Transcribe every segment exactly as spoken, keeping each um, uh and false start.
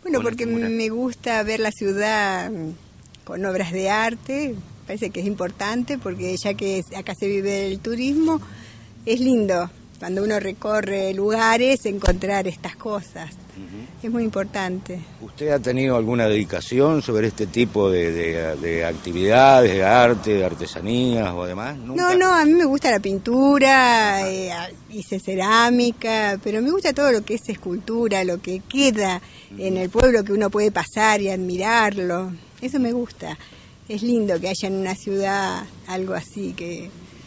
Bueno, porque me gusta ver la ciudad con obras de arte, parece que es importante, porque ya que acá se vive el turismo, es lindo cuando uno recorre lugares encontrar estas cosas. Uh-huh. Es muy importante. ¿Usted ha tenido alguna dedicación sobre este tipo de, de, de actividades, de arte, de artesanías o demás? ¿Nunca? No, no, a mí me gusta la pintura, eh, hice cerámica, pero me gusta todo lo que es escultura, lo que queda uh-huh. en el pueblo, que uno puede pasar y admirarlo. Eso me gusta. Es lindo que haya en una ciudad algo así que...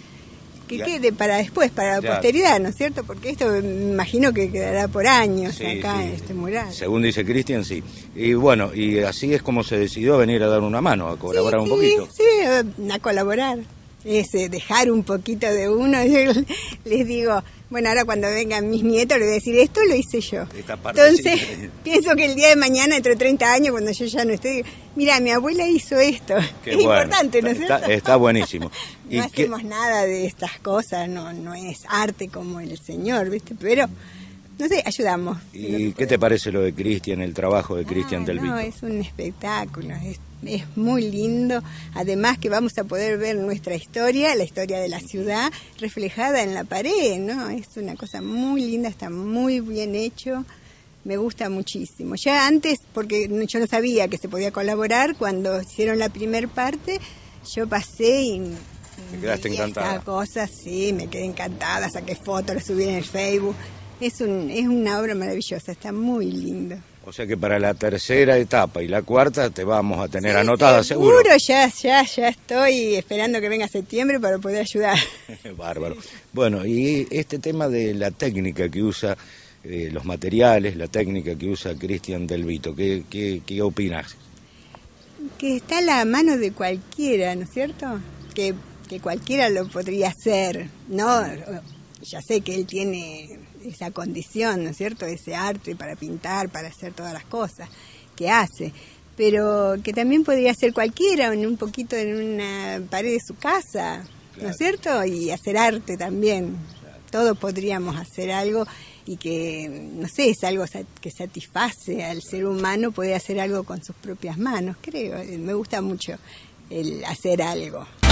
que quede para después, para la claro. posteridad, ¿no es cierto? Porque esto me imagino que quedará por años sí, acá sí. en este mural. Según dice Cristian, sí. Y bueno, y así es como se decidió venir a dar una mano, a colaborar sí, un poquito. Sí, sí, a colaborar. Es dejar un poquito de uno. Yo les digo, bueno, ahora cuando vengan mis nietos les voy a decir, esto lo hice yo. Entonces, sí. pienso que el día de mañana, dentro de treinta años, cuando yo ya no esté, mira, mi abuela hizo esto. Qué es bueno. importante, ¿no es cierto? Está, está buenísimo. No hacemos qué... nada de estas cosas, no, no es arte como el Señor, ¿viste? Pero, no sé, ayudamos. ¿Y qué te parece lo de Cristian, el trabajo de Cristian ah, del Vito? No, es un espectáculo, es, es muy lindo. Además que vamos a poder ver nuestra historia, la historia de la ciudad, reflejada en la pared, ¿no? Es una cosa muy linda, está muy bien hecho. Me gusta muchísimo. Ya antes, porque yo no sabía que se podía colaborar, cuando hicieron la primer parte, yo pasé y... ¿Te quedaste encantada? Esta cosa, sí, me quedé encantada, saqué fotos, la subí en el Facebook. Es, un, es una obra maravillosa, está muy lindo. O sea que para la tercera etapa y la cuarta te vamos a tener sí, anotada, seguro. Seguro, ya, ya, ya estoy esperando que venga septiembre para poder ayudar. Bárbaro. Sí. Bueno, y este tema de la técnica que usa, eh, los materiales, la técnica que usa Cristian del Vito, ¿qué, qué, qué opinas? Que está a la mano de cualquiera, ¿no es cierto? Que, que cualquiera lo podría hacer, ¿no? Ya sé que él tiene esa condición, ¿no es cierto? Ese arte para pintar, para hacer todas las cosas que hace, pero que también podría hacer cualquiera en un poquito en una pared de su casa, ¿no claro. es cierto? Y hacer arte también. Claro. Todos podríamos hacer algo y que, no sé, es algo que satisface al ser humano, poder hacer algo con sus propias manos, creo. Me gusta mucho el hacer algo.